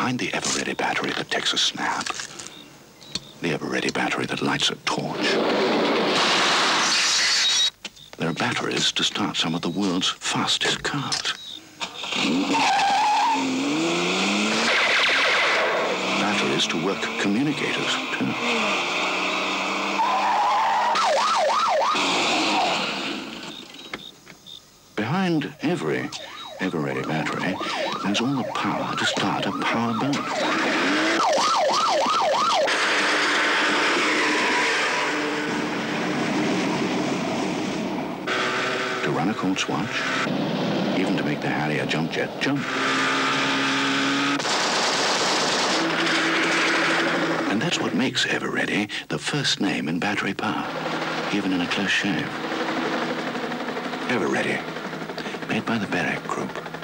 Behind the ever-ready battery that takes a snap, the ever-ready battery that lights a torch, there are batteries to start some of the world's fastest cars. Batteries to work communicators, too. Behind every ever-ready battery, there's all the power to start a power boat. To run a Colt's watch, even to make the Harrier jump jet jump. And that's what makes Ever-Ready the first name in battery power, even in a close shave. Ever-Ready, made by the Barrack Group.